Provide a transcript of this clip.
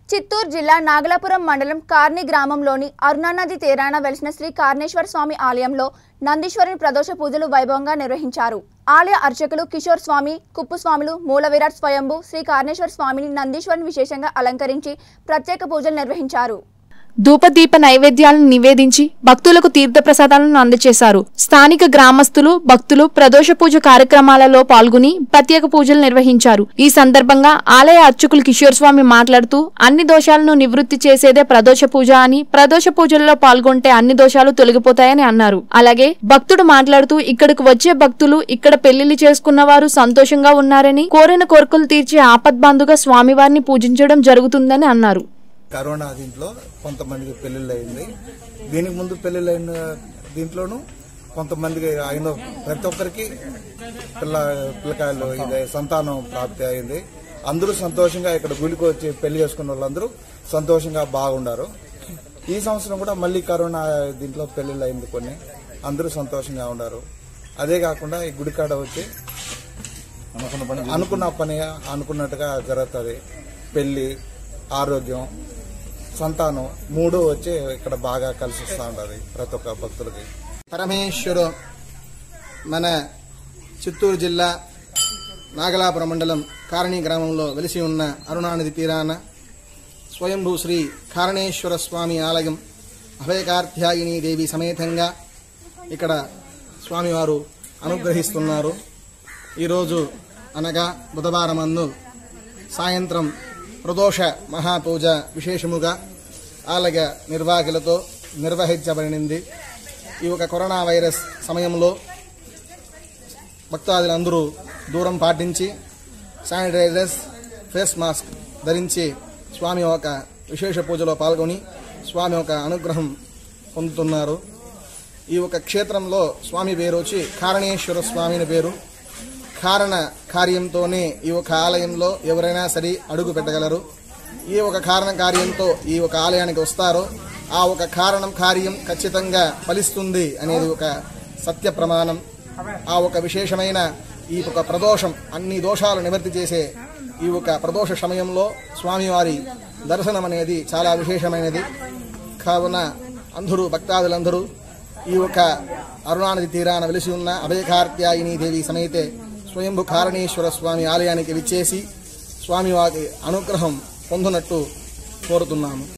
చిత్తూరు జిల్లా నాగలాపురం మండలం కార్ని గ్రామంలోని అరుణానది తీరాన వెలిసిన శ్రీ కార్నేశ్వర స్వామి ఆలయంలో నందీశ్వరుని ప్రదోష పూజలు వైభవంగా నిర్వహించారు. ఆలయ అర్చకులు కిషోర్ స్వామి, కుప్పు స్వాములు, మూలవిరాట్ స్వయంభూ శ్రీ కార్నేశ్వర స్వామిని నందీశ్వరుని విశేషంగా అలంకరించి ప్రత్యేక పూజలు నిర్వహించారు. ధూపదీప నైవేద్యాలను నివేదించి భక్తులకు తీర్థప్రసాదాలను అందజేశారు. స్థానిక గ్రామస్తులు, భక్తులు ప్రదోష పూజ కార్యక్రమాలలో పాల్గొని ప్రత్యేక పూజలు నిర్వహించారు. ఈ సందర్భంగా ఆలయ అర్చకులు కిషోర్ స్వామి మాట్లాడుతూ అన్ని దోషాలను నివృత్తి చేసేదే ప్రదోష పూజ అని, ప్రదోష పూజల్లో పాల్గొంటే అన్ని దోషాలు తొలగిపోతాయని అన్నారు. అలాగే భక్తుడు మాట్లాడుతూ ఇక్కడకు వచ్చే భక్తులు ఇక్కడ పెళ్లిళ్లు చేసుకున్న వారు సంతోషంగా ఉన్నారని, కోరిన కోరికలు తీర్చే ఆపద్బాంధుగా స్వామివారిని పూజించడం జరుగుతుందని అన్నారు. కరోనా దీంట్లో కొంతమందికి పెళ్లిళ్ళు అయింది. దీనికి ముందు పెళ్లిళ్ళు అయిన దీంట్లోనూ కొంతమందికి అయిన ప్రతి ఒక్కరికి పిల్లకాయలు ఇది సంతానం ప్రాప్తి అయింది. అందరూ సంతోషంగా ఇక్కడ గుడికి వచ్చి పెళ్లి చేసుకున్న వాళ్ళందరూ సంతోషంగా బాగుండారు. ఈ సంవత్సరం కూడా మళ్ళీ కరోనా దీంట్లో పెళ్లిళ్ళు అయింది, కొన్ని అందరూ సంతోషంగా ఉన్నారు. అదే కాకుండా ఈ గుడికాడ వచ్చి అనుకున్న పని అనుకున్నట్టుగా జరుగుతుంది. పెళ్లి, ఆరోగ్యం, సంతానం మూడు వచ్చి ఇక్కడ బాగా కలిసి వస్తూ ఉంటది ప్రతి ఒక్క భక్తులకి. పరమేశ్వరు మన చిత్తూరు జిల్లా నాగలాపురం మండలం కారణి గ్రామంలో వెలిసి ఉన్న అరుణానది తీరాన స్వయంభూ శ్రీ కారణేశ్వర స్వామి ఆలయం అభయకార్త్యాయిని దేవి సమేతంగా ఇక్కడ స్వామివారు అనుగ్రహిస్తున్నారు. ఈరోజు అనగా బుధవారమందు సాయంత్రం ప్రదోష మహాపూజ విశేషముగా ఆలయ నిర్వాహకులతో నిర్వహించబడింది. ఈ ఒక కరోనా వైరస్ సమయంలో భక్తాదులందరూ దూరం పాటించి శానిటైజర్స్, ఫేస్ మాస్క్ ధరించి స్వామి ఒక విశేష పూజలో పాల్గొని స్వామి ఒక అనుగ్రహం పొందుతున్నారు. ఈ ఒక క్షేత్రంలో స్వామి పేరు వచ్చి కారణేశ్వర స్వామిని పేరు. కారణ కార్యంతోనే ఈ ఒక ఆలయంలో ఎవరైనా సరే అడుగు పెట్టగలరు. ఈ ఒక కారణ కార్యంతో ఈ ఒక ఆలయానికి వస్తారో ఆ ఒక కారణం కార్యం ఖచ్చితంగా ఫలిస్తుంది అనేది ఒక సత్య ప్రమాణం. ఆ ఒక విశేషమైన ఈ ఒక ప్రదోషం అన్ని దోషాలు నివర్తి చేసే ఈ ఒక ప్రదోష సమయంలో స్వామివారి దర్శనం అనేది చాలా విశేషమైనది. కావున అందరూ భక్తాదులందరూ ఈ ఒక అరుణానది తీరాన వెలిసి ఉన్న అభయకార్త్యాయిని దేవి సమేతే స్వయంభూ కారణేశ్వర స్వామి ఆలయానికి విచ్చేసి స్వామివారి అనుగ్రహం పొందునట్టు కోరుతున్నాము.